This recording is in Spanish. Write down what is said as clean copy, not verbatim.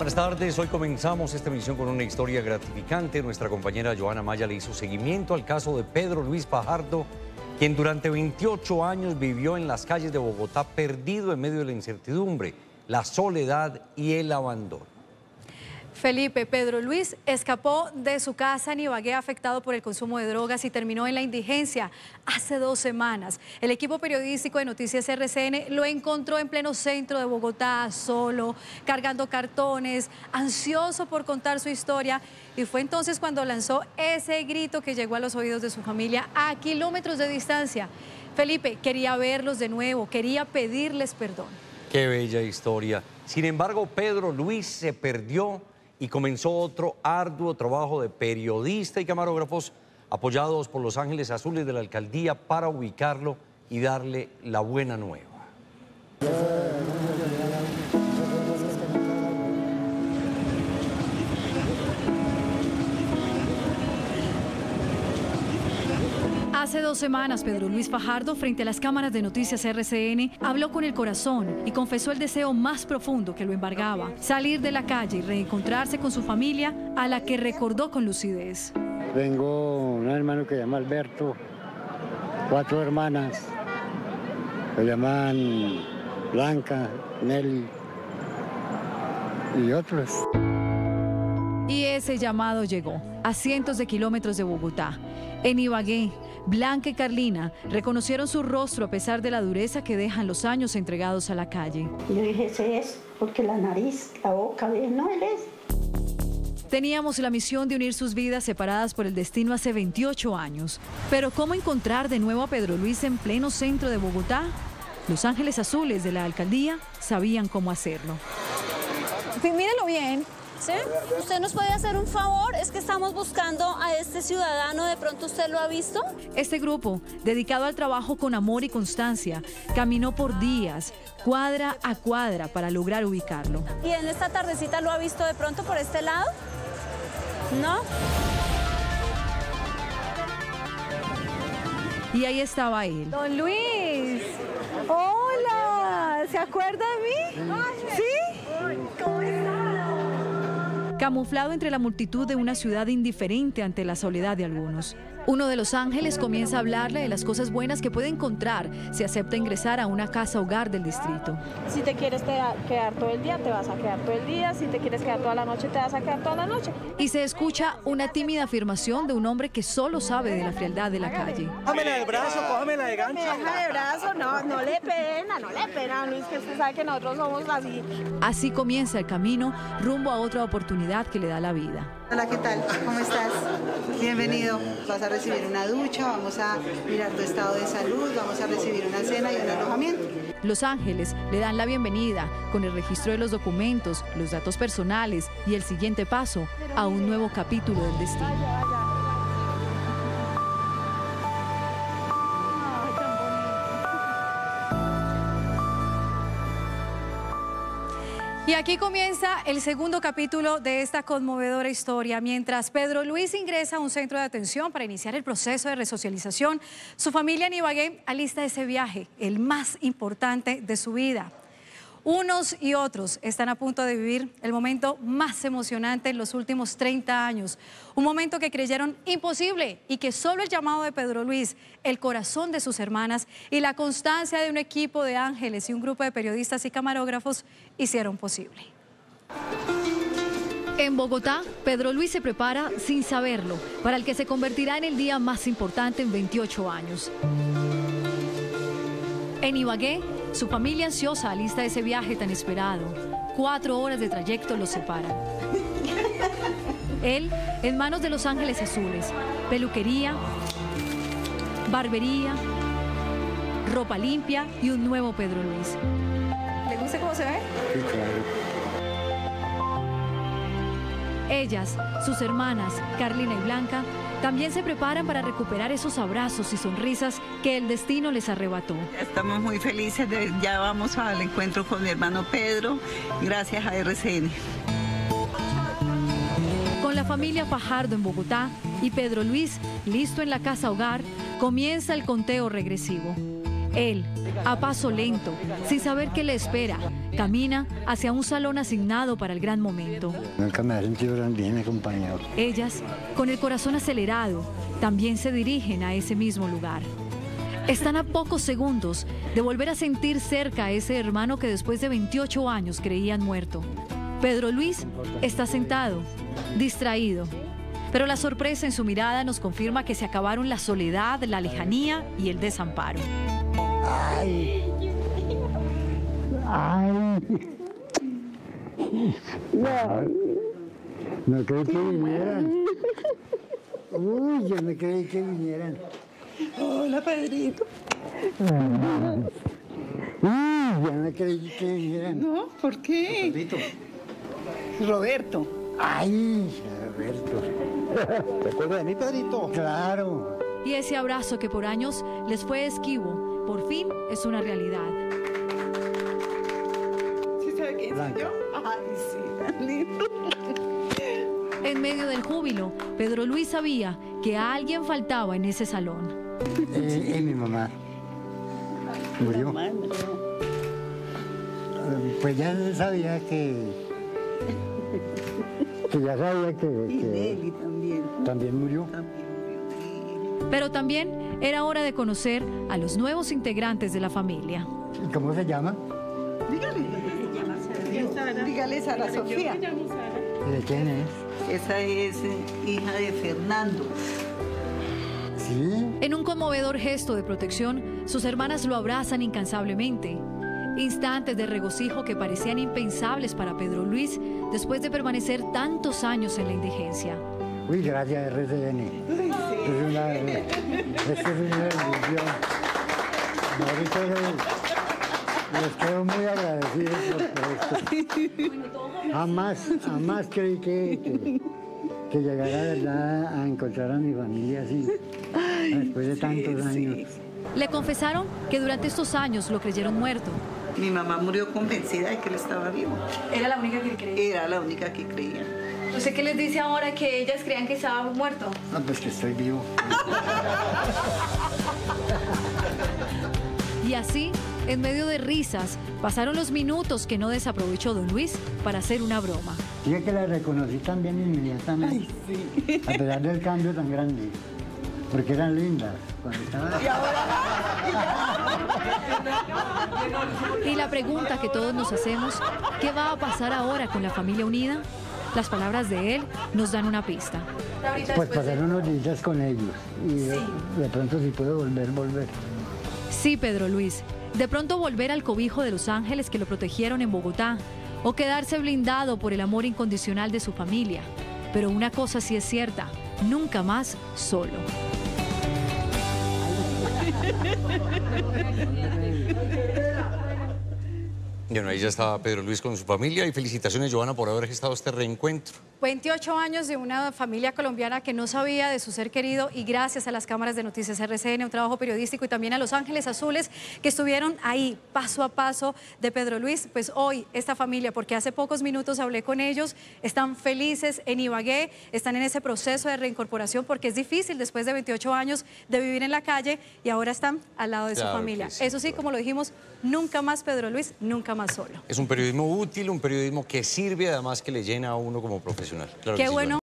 Buenas tardes, hoy comenzamos esta emisión con una historia gratificante. Nuestra compañera Joana Maya le hizo seguimiento al caso de Pedro Luis Fajardo, quien durante 28 años vivió en las calles de Bogotá perdido en medio de la incertidumbre, la soledad y el abandono. Felipe, Pedro Luis escapó de su casa en Ibagué afectado por el consumo de drogas y terminó en la indigencia hace 2 semanas. El equipo periodístico de Noticias RCN lo encontró en pleno centro de Bogotá, solo, cargando cartones, ansioso por contar su historia, y fue entonces cuando lanzó ese grito que llegó a los oídos de su familia a kilómetros de distancia. Felipe quería verlos de nuevo, quería pedirles perdón. Qué bella historia. Sin embargo, Pedro Luis se perdió y comenzó otro arduo trabajo de periodista y camarógrafos apoyados por Los Ángeles Azules de la alcaldía para ubicarlo y darle la buena nueva. Hace 2 semanas, Pedro Luis Fajardo, frente a las cámaras de Noticias RCN, habló con el corazón y confesó el deseo más profundo que lo embargaba: salir de la calle y reencontrarse con su familia, a la que recordó con lucidez. Tengo un hermano que se llama Alberto, 4 hermanas, se llaman Blanca, Nelly y otros. Y ese llamado llegó a cientos de kilómetros de Bogotá. En Ibagué, Blanca y Carlina reconocieron su rostro a pesar de la dureza que dejan los años entregados a la calle. Yo dije, ese es, porque la nariz, la boca, no, él es. Teníamos la misión de unir sus vidas separadas por el destino hace 28 años. Pero ¿cómo encontrar de nuevo a Pedro Luis en pleno centro de Bogotá? Los Ángeles Azules de la alcaldía sabían cómo hacerlo. Mírelo bien. ¿Sí? ¿Usted nos puede hacer un favor? Es que estamos buscando a este ciudadano, ¿de pronto usted lo ha visto? Este grupo, dedicado al trabajo con amor y constancia, caminó por días, cuadra a cuadra, para lograr ubicarlo. ¿Y en esta tardecita lo ha visto de pronto por este lado? ¿No? Y ahí estaba él. Don Luis, hola, ¿se acuerda de mí? ¿Sí? ¿Cómo está? Camuflado entre la multitud de una ciudad indiferente ante la soledad de algunos. Uno de los ángeles comienza a hablarle de las cosas buenas que puede encontrar si acepta ingresar a una casa hogar del distrito. Si te quieres quedar todo el día, te vas a quedar todo el día. Si te quieres quedar toda la noche, te vas a quedar toda la noche. Y se escucha una tímida afirmación de un hombre que solo sabe de la frialdad de la calle. Cójamela del brazo, cójamela de gancho. Déjame de brazo, no le pena, Luis, que usted sabe que nosotros somos así. Así comienza el camino rumbo a otra oportunidad que le da la vida. Hola, ¿qué tal? ¿Cómo estás? Bienvenido. Vas a recibir una ducha, vamos a mirar tu estado de salud, vamos a recibir una cena y un alojamiento. Los Ángeles le dan la bienvenida con el registro de los documentos, los datos personales y el siguiente paso a un nuevo capítulo del destino. Y aquí comienza el segundo capítulo de esta conmovedora historia. Mientras Pedro Luis ingresa a un centro de atención para iniciar el proceso de resocialización, su familia en Ibagué alista ese viaje, el más importante de su vida. Unos y otros están a punto de vivir el momento más emocionante en los últimos 30 años. Un momento que creyeron imposible y que solo el llamado de Pedro Luis, el corazón de sus hermanas y la constancia de un equipo de ángeles y un grupo de periodistas y camarógrafos hicieron posible. En Bogotá, Pedro Luis se prepara sin saberlo para el que se convertirá en el día más importante en 28 años. En Ibagué, su familia ansiosa alista ese viaje tan esperado. 4 horas de trayecto los separan. Él en manos de Los Ángeles Azules, peluquería, barbería, ropa limpia y un nuevo Pedro Luis. ¿Le gusta cómo se ve? Sí, claro. Ellas, sus hermanas, Carlina y Blanca, también se preparan para recuperar esos abrazos y sonrisas que el destino les arrebató. Estamos muy felices, ya vamos al encuentro con mi hermano Pedro, gracias a RCN. Con la familia Fajardo en Bogotá y Pedro Luis listo en la casa hogar, comienza el conteo regresivo. Él, a paso lento, sin saber qué le espera, camina hacia un salón asignado para el gran momento. Nunca me he sentido tan bien acompañado. Ellas, con el corazón acelerado, también se dirigen a ese mismo lugar. Están a pocos segundos de volver a sentir cerca a ese hermano que después de 28 años creían muerto. Pedro Luis está sentado, distraído, pero la sorpresa en su mirada nos confirma que se acabaron la soledad, la lejanía y el desamparo. ¡Ay! ¡Ay! No creí que vinieran. Uy, yo no creí que vinieran. Hola, Pedrito. Uy, yo no creí que vinieran. No, ¿por qué? Pedrito. Roberto. ¡Ay, Roberto! ¿Te acuerdas de mí, Pedrito? ¡Claro! Y ese abrazo que por años les fue esquivo, por fin es una realidad. ¿Sí sabe quién soy yo? Ay, sí, tan lindo. En medio del júbilo, Pedro Luis sabía que alguien faltaba en ese salón. Mi mamá murió. Pues ya sabía que ya sabía que Nelly también. también murió. Pero también era hora de conocer a los nuevos integrantes de la familia. ¿Y cómo se llama? Dígale. Dígale Sara Sofía. ¿De quién es? Esa es hija de Fernando. ¿Sí? En un conmovedor gesto de protección, sus hermanas lo abrazan incansablemente. Instantes de regocijo que parecían impensables para Pedro Luis después de permanecer tantos años en la indigencia. Uy, gracias RCN. Esto es una bendición. Ahorita les quedo muy agradecido por esto. Jamás creí que llegara de verdad a encontrar a mi familia así, después de tantos años. Le confesaron que durante estos años lo creyeron muerto. Mi mamá murió convencida de que él estaba vivo. ¿Era la única que creía? Era la única que creía. ¿Usted qué les dice ahora que ellas creían que estaba muerto? No, pues que estoy vivo. Y así, en medio de risas, pasaron los minutos que no desaprovechó don Luis para hacer una broma. Dije que la reconocí también inmediatamente. Ay, sí. A pesar del cambio tan grande. Porque eran lindas cuando estaban. Y la pregunta que todos nos hacemos, ¿qué va a pasar ahora con la familia unida? Las palabras de él nos dan una pista. Pues pasar unos días con ellos. Y de pronto si puedo volver. Sí, Pedro Luis. De pronto volver al cobijo de los ángeles que lo protegieron en Bogotá. O quedarse blindado por el amor incondicional de su familia. Pero una cosa sí es cierta, nunca más solo. Bueno, ahí ya estaba Pedro Luis con su familia y felicitaciones, Johanna, por haber gestado este reencuentro. 28 años de una familia colombiana que no sabía de su ser querido y gracias a las cámaras de Noticias RCN, un trabajo periodístico y también a Los Ángeles Azules que estuvieron ahí paso a paso de Pedro Luis, pues hoy esta familia, porque hace pocos minutos hablé con ellos, están felices en Ibagué, están en ese proceso de reincorporación porque es difícil después de 28 años de vivir en la calle y ahora están al lado de su familia. Sí. Eso sí, como lo dijimos, nunca más Pedro Luis, nunca más solo. Es un periodismo útil, un periodismo que sirve, además que le llena a uno como profesional. Claro Qué que sí, bueno. Johanna.